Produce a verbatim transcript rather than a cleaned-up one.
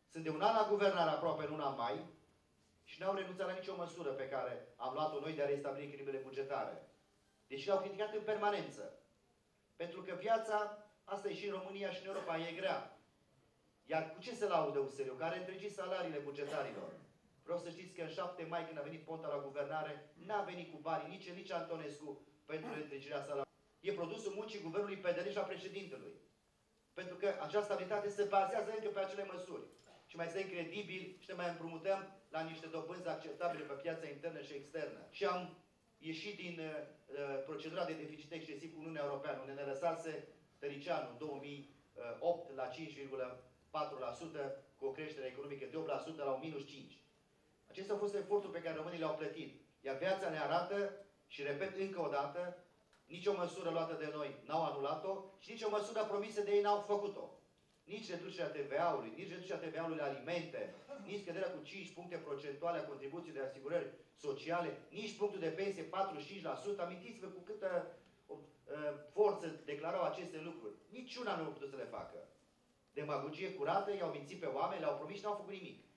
Sunt de un an la guvernare aproape în luna mai și n-au renunțat la nicio măsură pe care am luat-o noi de a restabili echilibrele bugetare. Deși l-au criticat în permanență. Pentru că viața, asta e și în România și în Europa, e grea. Iar cu ce se laudă U S R-ul? Care întregit salariile bugetarilor. Vreau să știți că în șapte mai, când a venit Ponta la guvernare, n-a venit cu banii nici nici Antonescu pentru întregirea salariilor. E produsul muncii guvernului P D L și a președintelui. Pentru că această stabilitate se bazează încă pe acele măsuri. Și mai suntem credibili și ne mai împrumutăm la niște dobânzi acceptabile pe piața internă și externă. Și am ieșit din uh, procedura de deficit excesiv cu Uniunea Europeană, unde ne lăsase Tăricianu în două mii opt la cinci virgulă patru la sută, cu o creștere economică de opt la sută la un minus cinci. Acestea au fost eforturi pe care românii le-au plătit. Iar viața ne arată, și repet încă o dată, nicio măsură luată de noi n-au anulat-o și nicio măsură promisă de ei n-au făcut-o. Nici reducerea T V A-ului, nici reducerea T V A-ului la alimente, nici scăderea cu cinci puncte procentuale a contribuției de asigurări sociale, nici punctul de pensie patruzeci și cinci la sută. Amintiți-vă cu câtă uh, forță declarau aceste lucruri. Niciuna nu a putut să le facă. Demagogie curată, i-au mințit pe oameni, le-au promis și n-au făcut nimic.